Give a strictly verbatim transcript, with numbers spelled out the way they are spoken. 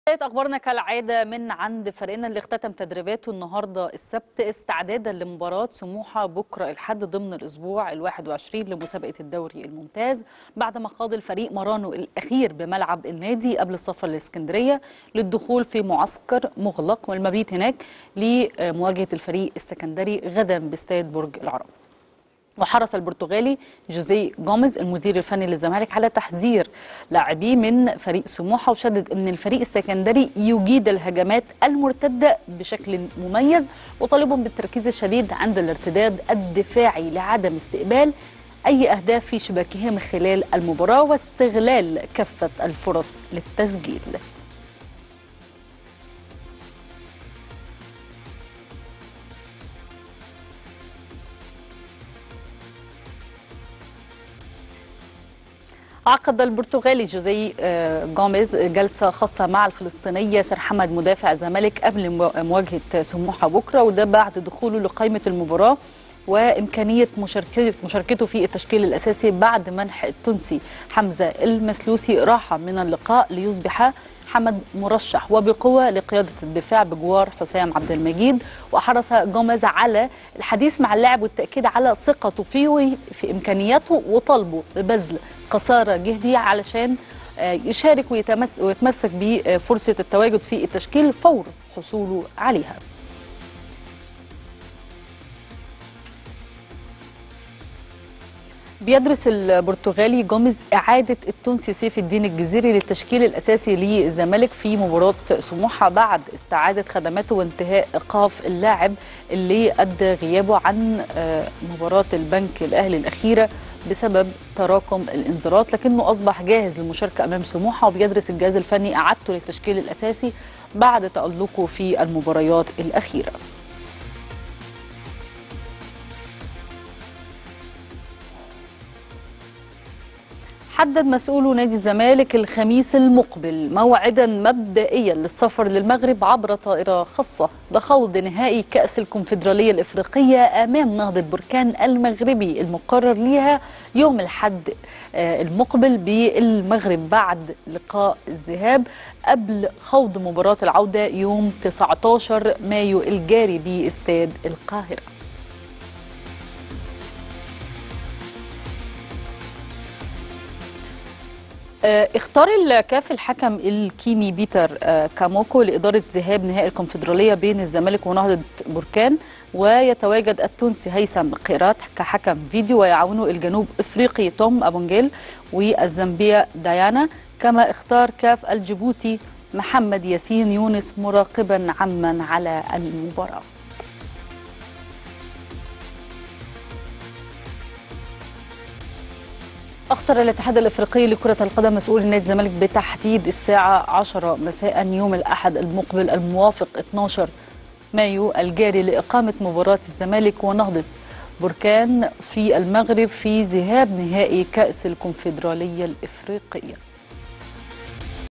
بداية أخبارنا كالعادة من عند فريقنا اللي اختتم تدريباته النهاردة السبت استعدادا لمباراة سموحة بكرة الحد ضمن الأسبوع الواحد وعشرين لمسابقة الدوري الممتاز، بعد ما خاض الفريق مرانه الأخير بملعب النادي قبل السفر لإسكندرية للدخول في معسكر مغلق والمبيت هناك لمواجهة الفريق السكندري غدا باستاد برج العرب. وحرص البرتغالي جوزيه جوميز المدير الفني للزمالك على تحذير لاعبيه من فريق سموحه، وشدد ان الفريق السكندري يجيد الهجمات المرتده بشكل مميز، وطالبهم بالتركيز الشديد عند الارتداد الدفاعي لعدم استقبال اي اهداف في شباكهم خلال المباراه واستغلال كافه الفرص للتسجيل. عقد البرتغالي جوزيه جوميز جلسة خاصة مع الفلسطيني ياسر حمد مدافع الزمالك قبل مواجهة سموحة بكرة، وده بعد دخوله لقائمة المباراة وإمكانية مشاركته في التشكيل الأساسي بعد منح التونسي حمزة المسلوسي راحة من اللقاء ليصبح حمد مرشح وبقوة لقيادة الدفاع بجوار حسام عبد المجيد. وحرص جوميز على الحديث مع اللاعب والتأكيد على ثقته فيه في إمكانياته وطلبه ببذل قصارى جهدي علشان يشارك ويتمسك بفرصة التواجد في التشكيل فور حصوله عليها. بيدرس البرتغالي جوميز إعادة التونسي سيف الدين الجزيري للتشكيل الأساسي للزمالك في مباراة سموحة بعد استعادة خدماته وانتهاء إيقاف اللاعب اللي أدى غيابه عن مباراة البنك الأهلي الأخيرة بسبب تراكم الإنذارات، لكنه أصبح جاهز للمشاركة أمام سموحة، وبيدرس الجهاز الفني إعادته للتشكيل الأساسي بعد تألقه في المباريات الأخيرة. حدد مسؤولو نادي الزمالك الخميس المقبل موعدا مبدئيا للسفر للمغرب عبر طائرة خاصة لخوض نهائي كأس الكونفدرالية الإفريقية أمام نهضة بركان المغربي المقرر ليها يوم الأحد المقبل بالمغرب بعد لقاء الذهاب قبل خوض مباراة العودة يوم تسعة عشر مايو الجاري باستاد القاهرة. اختار الكاف الحكم الكيني بيتر كاموكو لإدارة ذهاب نهائي الكونفدرالية بين الزمالك ونهضة بركان، ويتواجد التونسي هيثم قيرات كحكم فيديو، ويعاونه الجنوب افريقي توم ابونجيل والزامبيا ديانا. كما اختار كاف الجيبوتي محمد ياسين يونس مراقبا عمن على المباراة. أخطر الاتحاد الإفريقي لكرة القدم مسؤول نادي الزمالك بتحديد الساعة عشرة مساء يوم الأحد المقبل الموافق اثناشر مايو الجاري لإقامة مباراة الزمالك ونهضة بركان في المغرب في ذهاب نهائي كأس الكونفدرالية الإفريقية.